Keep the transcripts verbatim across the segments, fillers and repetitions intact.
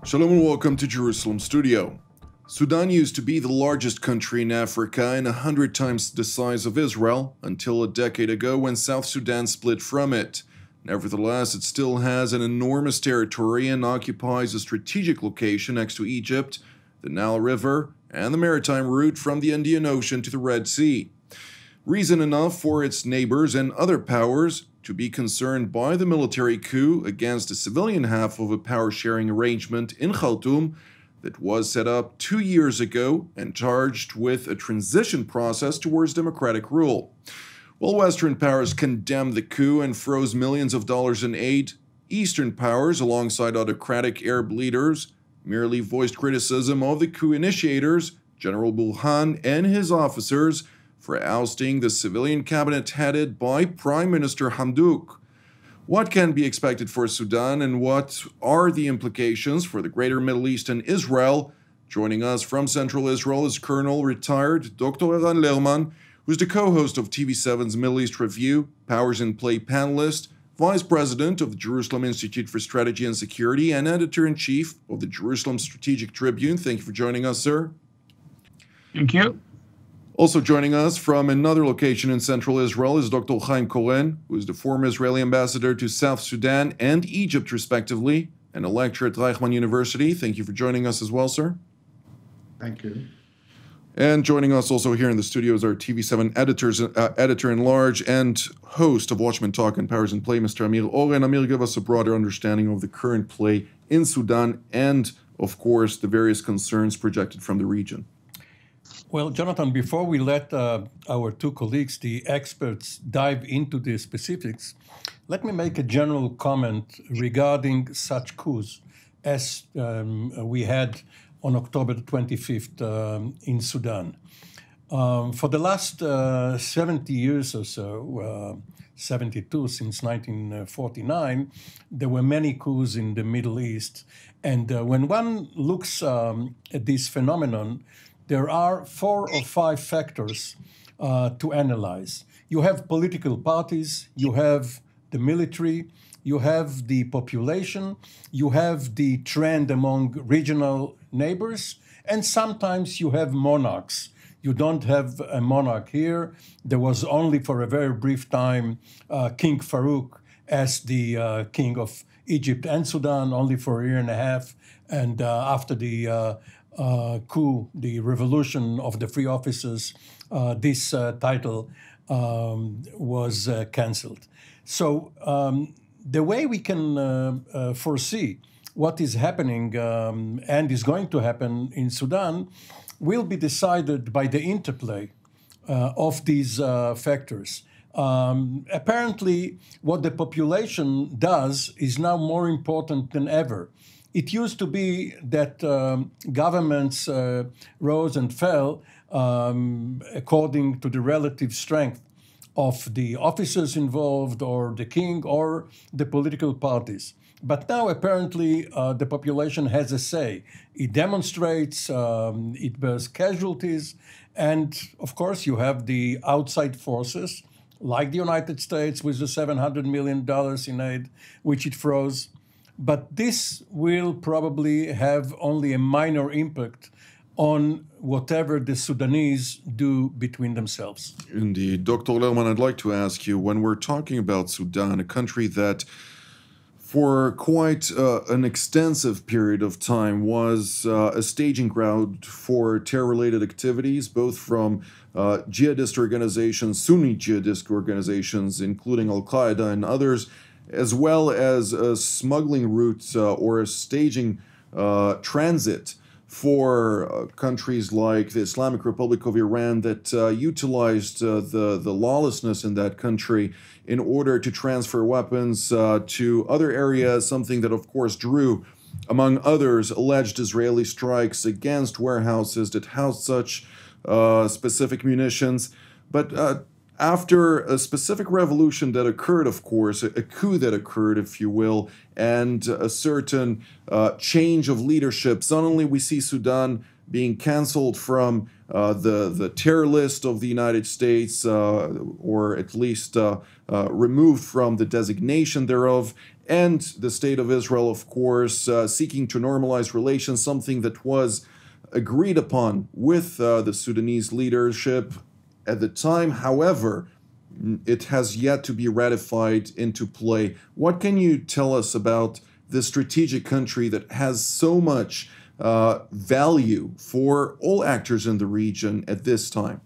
Shalom and welcome to Jerusalem Studio. Sudan used to be the largest country in Africa and a hundred times the size of Israel until a decade ago when South Sudan split from it. Nevertheless, it still has an enormous territory and occupies a strategic location next to Egypt, the Nile River, and the maritime route from the Indian Ocean to the Red Sea. Reason enough for its neighbors and other powers to be concerned by the military coup against the civilian half of a power-sharing arrangement in Khartoum that was set up two years ago and charged with a transition process towards democratic rule. While Western powers condemned the coup and froze millions of dollars in aid, Eastern powers, alongside autocratic Arab leaders, merely voiced criticism of the coup initiators, General Burhan and his officers, for ousting the civilian cabinet headed by Prime Minister Hamdouk. What can be expected for Sudan and what are the implications for the greater Middle East and Israel? Joining us from Central Israel is Colonel retired Doctor Eran Lerman, who's the co-host of T V seven's Middle East Review, Powers in Play panelist, Vice President of the Jerusalem Institute for Strategy and Security, and Editor-in-Chief of the Jerusalem Strategic Tribune. Thank you for joining us, sir. Thank you. Also joining us from another location in central Israel is Doctor Chaim Koren, who is the former Israeli ambassador to South Sudan and Egypt, respectively, and a lecturer at Reichman University. Thank you for joining us as well, sir. Thank you. And joining us also here in the studio is our T V seven editors, uh, editor-in-large and host of Watchmen Talk and Powers in Play, Mister Amir Oren. Amir, give us a broader understanding of the current play in Sudan and, of course, the various concerns projected from the region. Well, Jonathan, before we let uh, our two colleagues, the experts, dive into the specifics, let me make a general comment regarding such coups as um, we had on October the twenty-fifth um, in Sudan. Um, for the last uh, seventy years or so, uh, seventy-two since nineteen forty-nine, there were many coups in the Middle East. And uh, when one looks um, at this phenomenon, there are four or five factors uh, to analyze. You have political parties, you have the military, you have the population, you have the trend among regional neighbors, and sometimes you have monarchs. You don't have a monarch here. There was only for a very brief time uh, King Farouk as the uh, king of Egypt and Sudan, only for a year and a half. And uh, after the uh, Uh, coup, the revolution of the free officers, uh, this uh, title um, was uh, cancelled. So um, the way we can uh, uh, foresee what is happening um, and is going to happen in Sudan will be decided by the interplay uh, of these uh, factors. Um, apparently, what the population does is now more important than ever. It used to be that um, governments uh, rose and fell um, according to the relative strength of the officers involved or the king or the political parties. But now apparently uh, the population has a say. It demonstrates, um, it bears casualties, and of course you have the outside forces like the United States with the seven hundred million dollars in aid, which it froze. But this will probably have only a minor impact on whatever the Sudanese do between themselves. Indeed. Doctor Lerman, I'd like to ask you, when we're talking about Sudan, a country that for quite uh, an extensive period of time was uh, a staging ground for terror-related activities, both from uh, jihadist organizations, Sunni jihadist organizations, including Al-Qaeda and others, as well as a smuggling route uh, or a staging uh, transit for uh, countries like the Islamic Republic of Iran that uh, utilized uh, the, the lawlessness in that country in order to transfer weapons uh, to other areas, something that, of course, drew, among others, alleged Israeli strikes against warehouses that housed such uh, specific munitions. But uh, after a specific revolution that occurred, of course, a coup that occurred, if you will, and a certain uh, change of leadership, suddenly we see Sudan being canceled from uh, the, the terror list of the United States, uh, or at least uh, uh, removed from the designation thereof, and the State of Israel, of course, uh, seeking to normalize relations, something that was agreed upon with uh, the Sudanese leadership at the time. However, it has yet to be ratified into play. What can you tell us about this strategic country that has so much uh, value for all actors in the region at this time?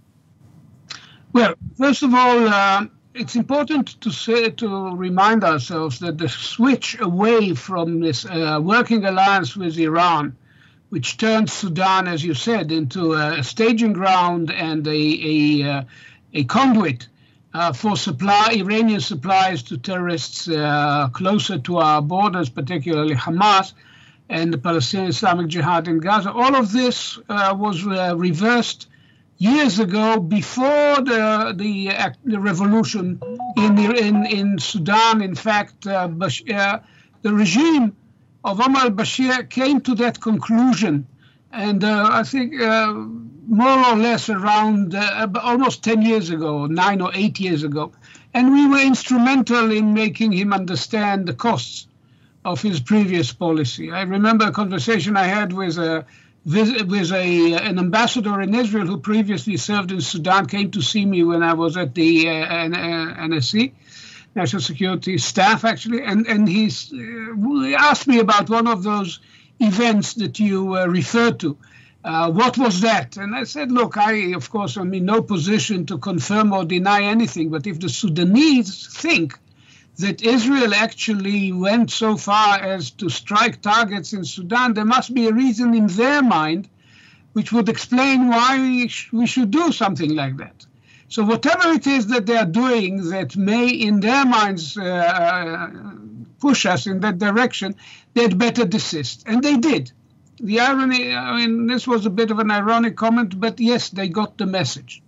Well, first of all, uh, it's important to say, to remind ourselves that the switch away from this uh, working alliance with Iran, which turned Sudan, as you said, into a staging ground and a, a, uh, a conduit uh, for supply, Iranian supplies to terrorists uh, closer to our borders, particularly Hamas and the Palestinian Islamic Jihad in Gaza. All of this uh, was uh, reversed years ago, before the the, uh, the revolution in, the, in in Sudan. In fact, uh, Bashir, uh, the regime of Omar al-Bashir came to that conclusion, and uh, I think uh, more or less around uh, almost ten years ago, nine or eight years ago, and we were instrumental in making him understand the costs of his previous policy. I remember a conversation I had with a with a an ambassador in Israel who previously served in Sudan, came to see me when I was at the uh, N S C, National Security Staff, actually, and and he's, uh, he asked me about one of those events that you uh, referred to. Uh, what was that? And I said, look, I, of course, I'm in no position to confirm or deny anything, but if the Sudanese think that Israel actually went so far as to strike targets in Sudan, there must be a reason in their mind which would explain why we, sh we should do something like that. So whatever it is that they are doing that may, in their minds, uh, push us in that direction, they'd better desist. And they did. The irony, I mean, this was a bit of an ironic comment, but yes, they got the message.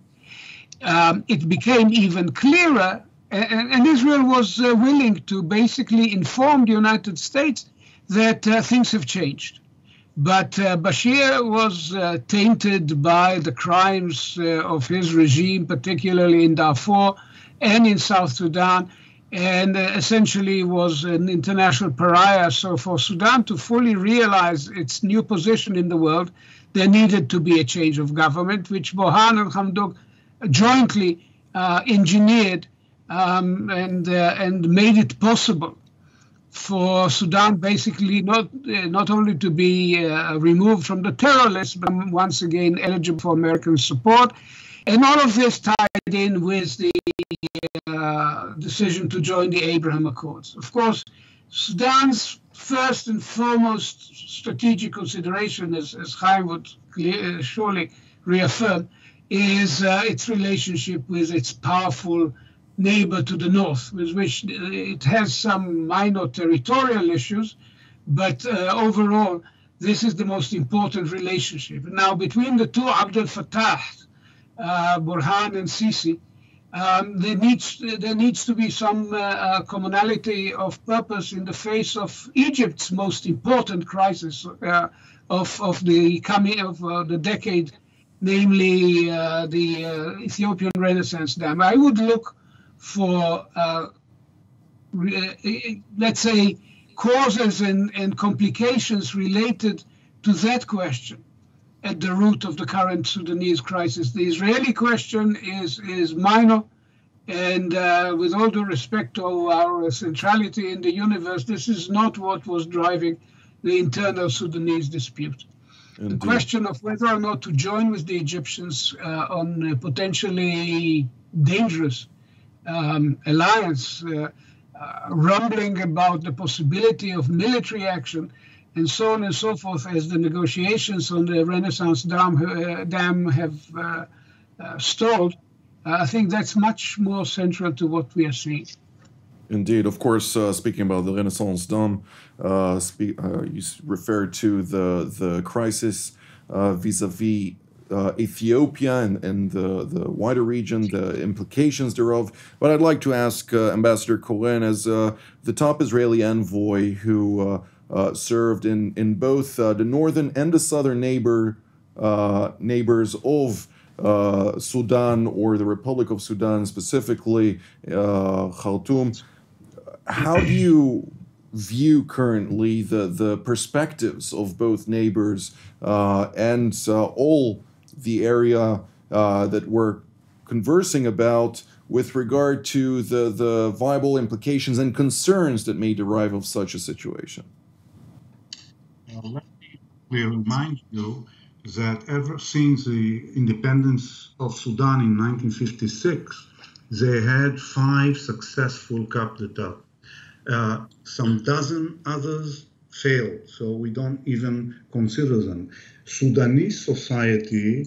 Um, it became even clearer. And Israel was uh, willing to basically inform the United States that uh, things have changed. But uh, Bashir was uh, tainted by the crimes uh, of his regime, particularly in Darfur and in South Sudan, and uh, essentially was an international pariah. So for Sudan to fully realize its new position in the world, there needed to be a change of government, which Burhan and Hamdok jointly uh, engineered Um, and uh, and made it possible for Sudan basically not uh, not only to be uh, removed from the terror list, but once again eligible for American support. And all of this tied in with the uh, decision to join the Abraham Accords. Of course, Sudan's first and foremost strategic consideration, as, as Chaim would clear, uh, surely reaffirm, is uh, its relationship with its powerful neighbor to the north, with which it has some minor territorial issues, but uh, overall, this is the most important relationship. Now, between the two, Abdel Fattah, uh, Burhan and Sisi, um, there needs there needs to be some uh, uh, commonality of purpose in the face of Egypt's most important crisis uh, of of the coming of uh, the decade, namely uh, the uh, Ethiopian Renaissance Dam. I would look for, uh, let's say, causes and, and complications related to that question at the root of the current Sudanese crisis. The Israeli question is, is minor, and uh, with all due respect to our centrality in the universe, this is not what was driving the internal Sudanese dispute. Indeed. The question of whether or not to join with the Egyptians uh, on uh, potentially dangerous Um, alliance, uh, uh, rumbling about the possibility of military action, and so on and so forth, as the negotiations on the Renaissance Dam, uh, dam have uh, uh, stalled. Uh, I think that's much more central to what we are seeing. Indeed. Of course, uh, speaking about the Renaissance Dam, uh, spe uh, you referred to the, the crisis uh, vis-a-vis Uh, Ethiopia and, and the, the wider region, the implications thereof. But I'd like to ask uh, Ambassador Cohen, as uh, the top Israeli envoy who uh, uh, served in, in both uh, the northern and the southern neighbor uh, neighbors of uh, Sudan, or the Republic of Sudan specifically, uh, Khartoum. How do you view currently the, the perspectives of both neighbors uh, and uh, all the area uh, that we're conversing about with regard to the, the viable implications and concerns that may derive of such a situation? Uh, let me remind you that ever since the independence of Sudan in nineteen fifty-six, they had five successful coup d'etat. Uh, some dozen others failed, so we don't even consider them. Sudanese society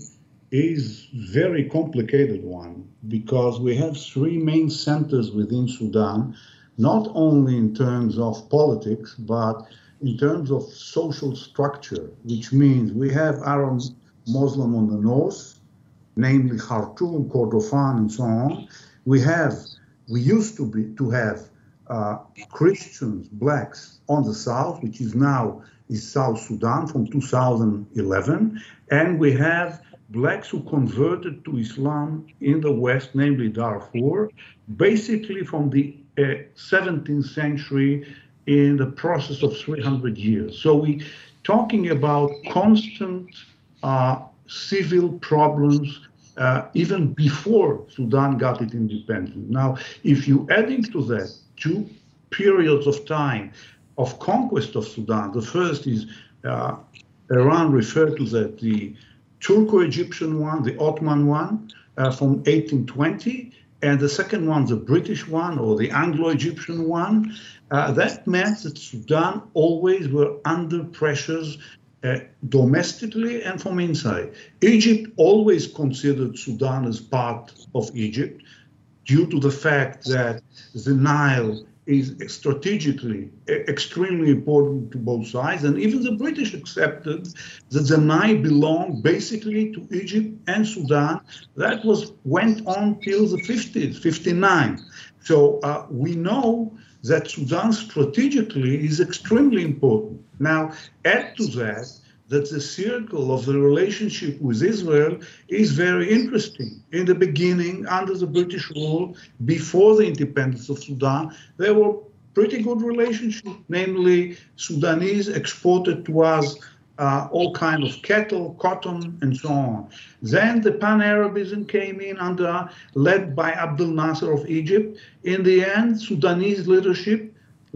is very complicated one because we have three main centers within Sudan, not only in terms of politics, but in terms of social structure, which means we have Arab Muslim on the north, namely Khartoum, Kordofan, and so on. We have, we used to be to have uh, Christians, blacks on the south, which is now is South Sudan from two thousand eleven, and we have blacks who converted to Islam in the west, namely Darfur, basically from the uh, seventeenth century in the process of three hundred years. So we talking about constant uh, civil problems uh, even before Sudan got its independence. Now, if you adding to that two periods of time of conquest of Sudan, the first is uh, Iran referred to that, the Turco-Egyptian one, the Ottoman one uh, from eighteen twenty, and the second one, the British one or the Anglo-Egyptian one. Uh, that meant that Sudan always were under pressures uh, domestically and from inside. Egypt always considered Sudan as part of Egypt due to the fact that the Nile is strategically extremely important to both sides. And even the British accepted that the Nile belonged basically to Egypt and Sudan. That was went on till the fifties, fifty-nine. So uh, we know that Sudan strategically is extremely important. Now, add to that, that the circle of the relationship with Israel is very interesting. In the beginning, under the British rule, before the independence of Sudan, there were pretty good relationships, namely Sudanese exported to us uh, all kind of cattle, cotton, and so on. Then the Pan-Arabism came in under, led by Abdel Nasser of Egypt. In the end, Sudanese leadership,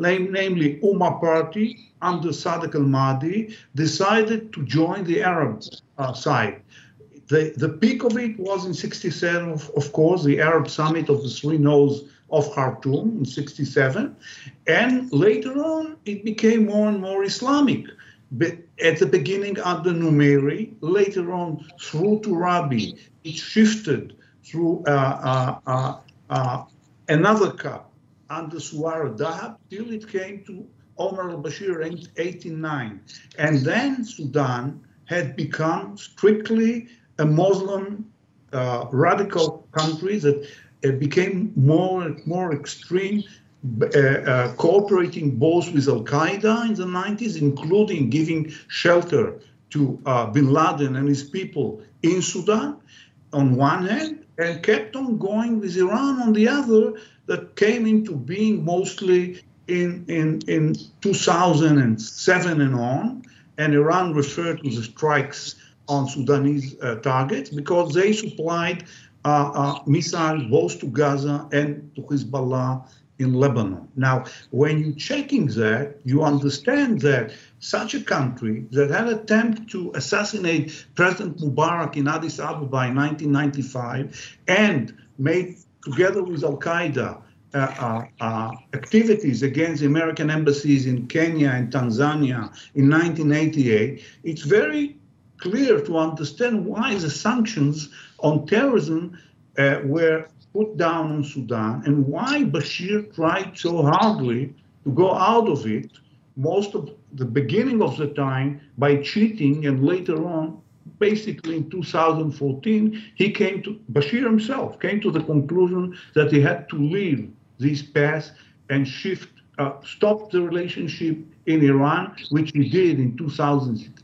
namely Umma Party, under Sadiq al-Mahdi, decided to join the Arab uh, side. The, the peak of it was in sixty-seven, of, of course, the Arab summit of the three nodes of Khartoum in sixty-seven. And later on, it became more and more Islamic. But at the beginning under Numeri, later on through Turabi, it shifted through uh, uh, uh, uh, another cup under Suwar Dahab till it came to Omar al-Bashir in eighty-nine. And then Sudan had become strictly a Muslim uh, radical country that uh, became more and more extreme, uh, uh, cooperating both with Al-Qaeda in the nineties, including giving shelter to uh, bin Laden and his people in Sudan on one hand, and kept on going with Iran on the other, that came into being mostly in, in, in two thousand seven and on, and Iran referred to the strikes on Sudanese uh, targets because they supplied uh, uh, missiles both to Gaza and to Hezbollah in Lebanon. Now, when you're checking that, you understand that such a country that had attempted to assassinate President Mubarak in Addis Ababa in nineteen ninety-five and made, together with Al-Qaeda, Uh, uh, uh, activities against the American embassies in Kenya and Tanzania in nineteen eighty-eight, it's very clear to understand why the sanctions on terrorism uh, were put down on Sudan and why Bashir tried so hardly to go out of it, most of the beginning of the time, by cheating, and later on, basically in two thousand fourteen, he came to, Bashir himself came to the conclusion that he had to leave this path and shift, uh, stop the relationship in Iran, which he did in two thousand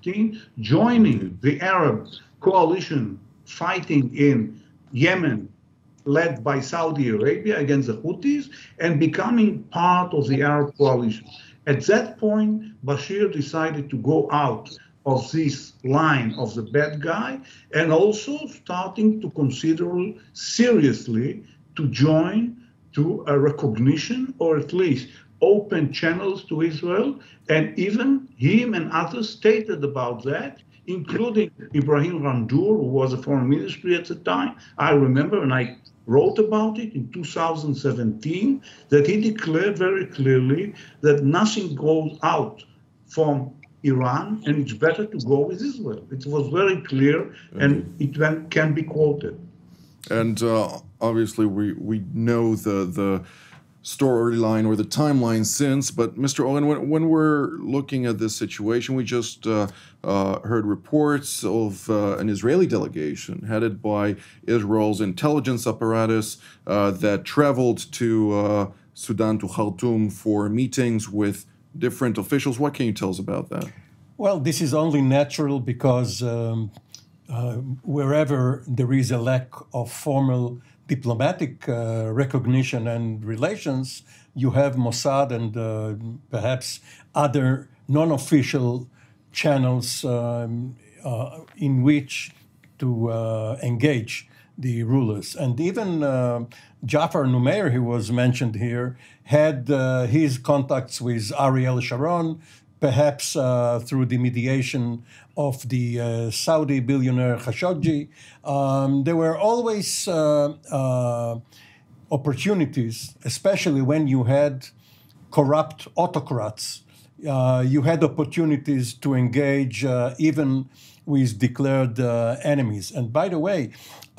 fifteen, joining the Arab coalition fighting in Yemen, led by Saudi Arabia against the Houthis, and becoming part of the Arab coalition. At that point, Bashir decided to go out of this line of the bad guy, and also starting to consider seriously to join to a recognition, or at least open channels to Israel. And even him and others stated about that, including Ibrahim Randour, who was a foreign ministry at the time. I remember, and I wrote about it in two thousand seventeen, that he declared very clearly that nothing goes out from Iran, and it's better to go with Israel. It was very clear, and it can be quoted. And uh, obviously, we, we know the the storyline or the timeline since, but Mister Oren, when, when we're looking at this situation, we just uh, uh, heard reports of uh, an Israeli delegation headed by Israel's intelligence apparatus uh, that traveled to uh, Sudan, to Khartoum, for meetings with different officials. What can you tell us about that? Well, this is only natural because um, uh, wherever there is a lack of formal diplomatic uh, recognition and relations, you have Mossad and uh, perhaps other non-official channels um, uh, in which to uh, engage the rulers. And even uh, Jafar Numeir, who was mentioned here, had uh, his contacts with Ariel Sharon, perhaps uh, through the mediation of the uh, Saudi billionaire Khashoggi. Um, there were always uh, uh, opportunities, especially when you had corrupt autocrats. Uh, you had opportunities to engage uh, even with declared uh, enemies. And by the way,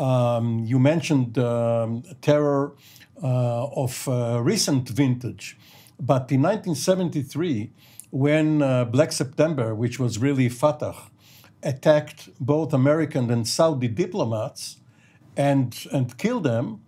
um, you mentioned um, terror uh, of uh, recent vintage, but in nineteen seventy-three, when uh, Black September, which was really Fatah, attacked both American and Saudi diplomats and, and killed them,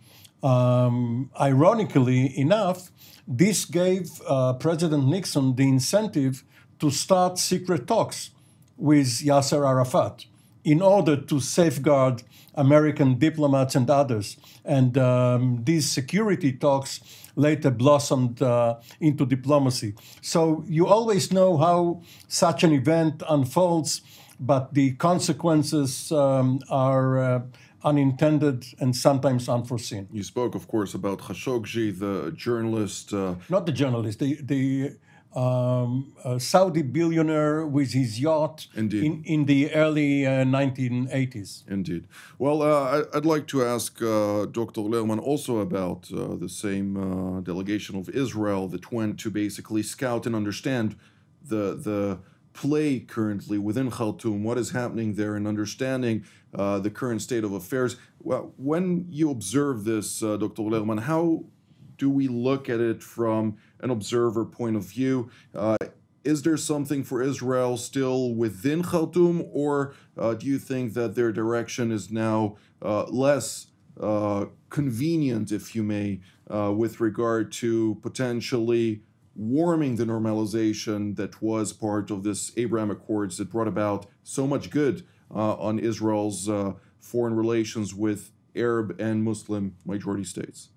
um, ironically enough, this gave uh, President Nixon the incentive to start secret talks with Yasser Arafat in order to safeguard American diplomats and others. And um, these security talks later blossomed uh, into diplomacy. So you always know how such an event unfolds, but the consequences um, are uh, unintended and sometimes unforeseen. You spoke, of course, about Khashoggi, the journalist. Uh... Not the journalist, the, the um, uh, Saudi billionaire with his yacht in, in the early uh, nineteen eighties. Indeed. Well, uh, I'd like to ask uh, Doctor Lerman also about uh, the same uh, delegation of Israel that went to basically scout and understand the the play currently within Khartoum, what is happening there, and understanding uh, the current state of affairs. Well, when you observe this, uh, Doctor Lerman, how do we look at it from an observer point of view? Uh, is there something for Israel still within Khartoum, or uh, do you think that their direction is now uh, less uh, convenient, if you may, uh, with regard to potentially warming the normalization that was part of this Abraham Accords that brought about so much good uh, on Israel's uh, foreign relations with Arab and Muslim majority states?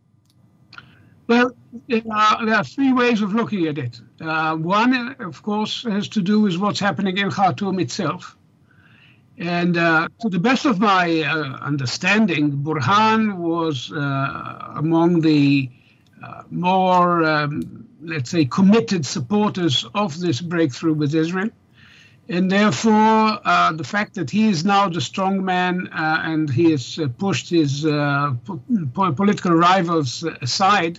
Well, there are, there are three ways of looking at it. Uh, one, of course, has to do with what's happening in Khartoum itself. And uh, to the best of my uh, understanding, Burhan was uh, among the uh, more, um, let's say, committed supporters of this breakthrough with Israel. And therefore, uh, the fact that he is now the strong man uh, and he has uh, pushed his uh, po political rivals aside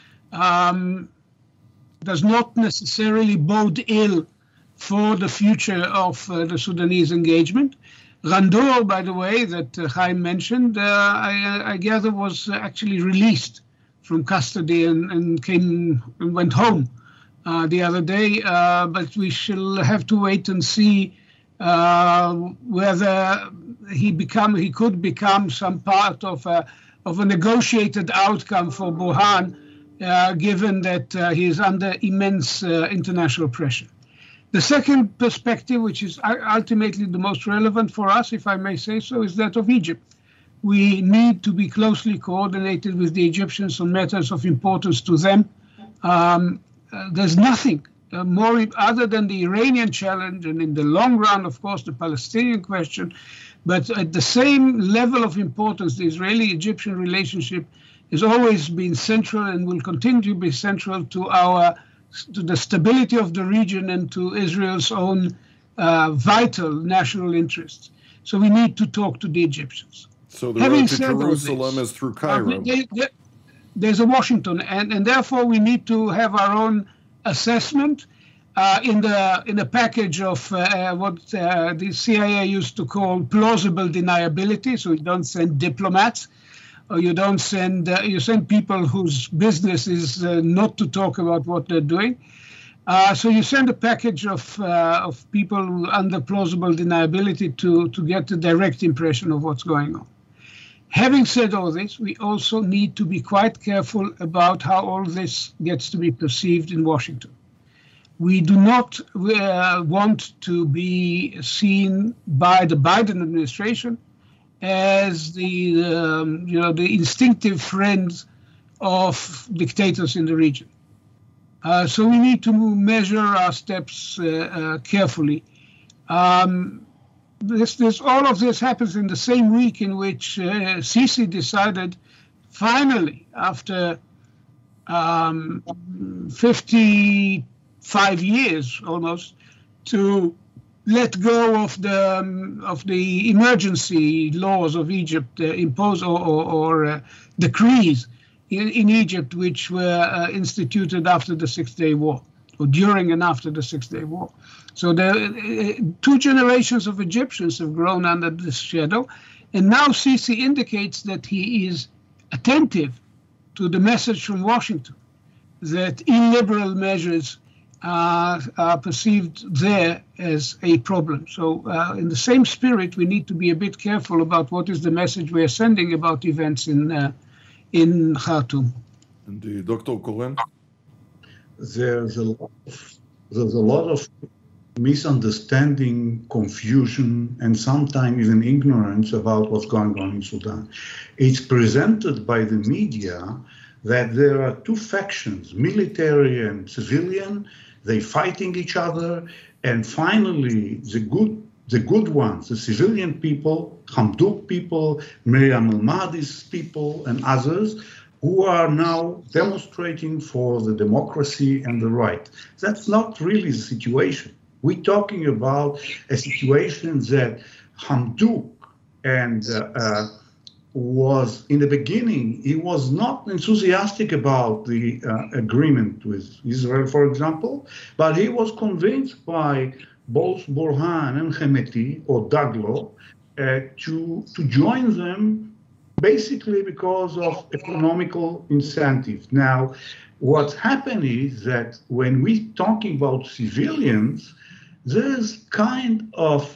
um, does not necessarily bode ill for the future of uh, the Sudanese engagement. Randour, by the way, that uh, Chaim mentioned, uh, I, I gather was actually released from custody and, and came and went home uh, the other day. Uh, but we shall have to wait and see uh, whether he become he could become some part of a of a negotiated outcome for Burhan, uh, given that uh, he is under immense uh, international pressure. The second perspective, which is ultimately the most relevant for us, if I may say so, is that of Egypt. We need to be closely coordinated with the Egyptians on matters of importance to them. Um, uh, there's nothing uh, more other than the Iranian challenge, and in the long run, of course, the Palestinian question. But at the same level of importance, the Israeli-Egyptian relationship has always been central and will continue to be central to our to the stability of the region and to Israel's own uh, vital national interests. So we need to talk to the Egyptians. So the Having road to said all Jerusalem this, is through Cairo. uh, there- there- there's a Washington, and, and therefore we need to have our own assessment uh, in the in a package of uh, what uh, the C I A used to call plausible deniability. So you don't send diplomats, or you don't send uh, you send people whose business is uh, not to talk about what they're doing. Uh, so you send a package of uh, of people under plausible deniability to to get a direct impression of what's going on. Having said all this, we also need to be quite careful about how all this gets to be perceived in Washington. We do not uh, want to be seen by the Biden administration as the um, you know the instinctive friends of dictators in the region. Uh, so we need to measure our steps uh, uh, carefully. Um, this, this, all of this happens in the same week in which uh, Sisi decided, finally, after um, fifty-five years almost, to let go of the um, of the emergency laws of Egypt, uh, impose or, or, or uh, decrees in, in Egypt, which were uh, instituted after the Six-Day War, or during and after the Six-Day War. So the uh, two generations of Egyptians have grown under this shadow, and now Sisi indicates that he is attentive to the message from Washington that illiberal measures uh, are perceived there as a problem. So uh, in the same spirit, we need to be a bit careful about what is the message we are sending about events in uh, in Khartoum. Indeed. Doctor Koren? There's a lot of, there's a lot of misunderstanding, confusion, and sometimes even ignorance about what's going on in Sudan. It's presented by the media that there are two factions, military and civilian, they fighting each other, and finally the good the good ones, the civilian people, Hamdouk people, Miriam al-Mahdi's people, and others, who are now demonstrating for the democracy and the right. That's not really the situation. We're talking about a situation that Hamdouk and uh, uh, was, in the beginning, he was not enthusiastic about the uh, agreement with Israel, for example, but he was convinced by both Burhan and Hemeti, or Daglo, uh, to, to join them basically because of economical incentives. Now, what's happened is that when we're talking about civilians, there's kind of,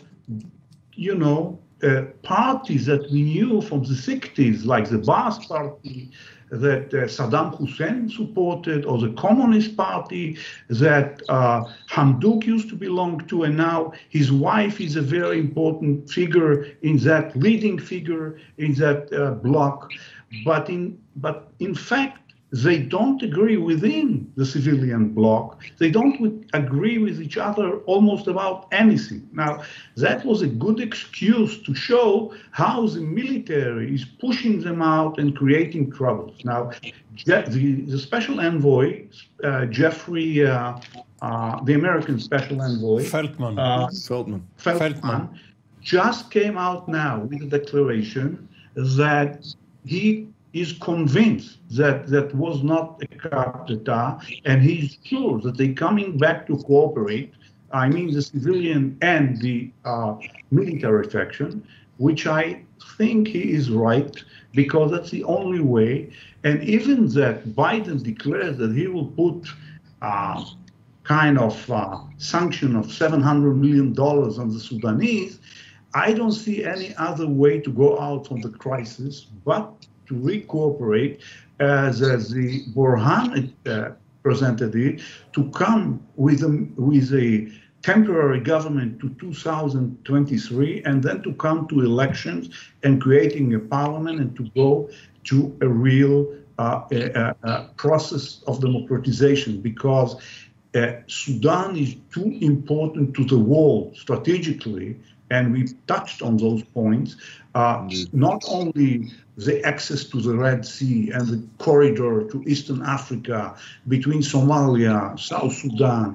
you know, uh, parties that we knew from the sixties, like the Ba'ath Party that uh, Saddam Hussein supported, or the Communist Party that uh, Hamdouk used to belong to, and now his wife is a very important figure in that, leading figure in that uh, bloc. But in, but in fact, they don't agree within the civilian bloc. They don't agree with each other almost about anything. Now, that was a good excuse to show how the military is pushing them out and creating troubles. Now, the, the special envoy, uh, Jeffrey, uh, uh, the American special envoy, Feldman. Uh, Feldman. Feldman, Feldman, just came out now with a declaration that he is convinced that that was not a coup d'etat, and he's sure that they're coming back to cooperate. I mean, the civilian and the uh, military faction, which I think he is right, because that's the only way. And even that Biden declares that he will put uh, kind of uh, sanction of seven hundred million dollars on the Sudanese, I don't see any other way to go out from the crisis but to recooperate, as, as the Burhan uh, presented it, to come with a, with a temporary government to two thousand twenty-three, and then to come to elections and creating a parliament and to go to a real uh, a, a process of democratization, because uh, Sudan is too important to the world strategically, and we touched on those points. Uh, not only the access to the Red Sea and the corridor to Eastern Africa between Somalia, South Sudan,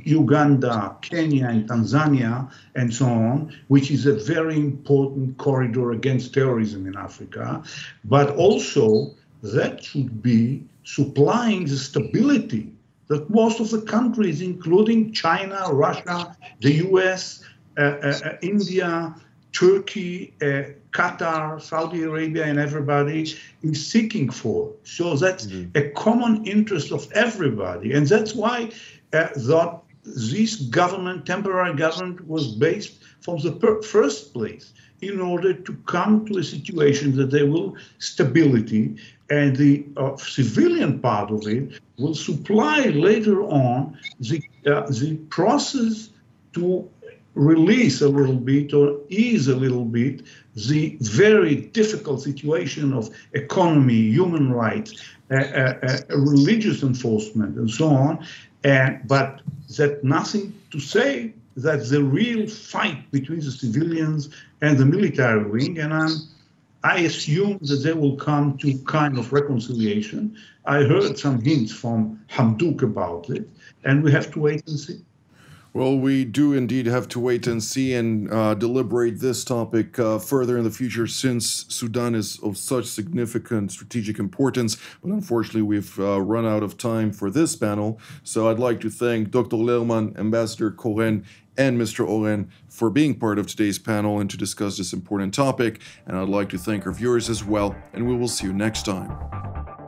Uganda, Kenya, and Tanzania, and so on, which is a very important corridor against terrorism in Africa, but also that should be supplying the stability that most of the countries, including China, Russia, the U S, uh, uh, India, Turkey, uh, Qatar, Saudi Arabia, and everybody is seeking for. So that's mm-hmm. a common interest of everybody. And that's why uh, that this government, temporary government, was based from the per- first place in order to come to a situation that there will stability, and the uh, civilian part of it will supply later on the, uh, the process to release a little bit or ease a little bit the very difficult situation of economy, human rights, uh, uh, uh, religious enforcement, and so on. And but that nothing to say that the real fight between the civilians and the military wing, and I'm, I assume that they will come to kind of reconciliation. I heard some hints from Hamdouk about it, and we have to wait and see. Well, we do indeed have to wait and see and uh, deliberate this topic uh, further in the future, since Sudan is of such significant strategic importance. But unfortunately, we've uh, run out of time for this panel. So I'd like to thank Doctor Lerman, Ambassador Cohen, and Mister Oren for being part of today's panel and to discuss this important topic. And I'd like to thank our viewers as well. And we will see you next time.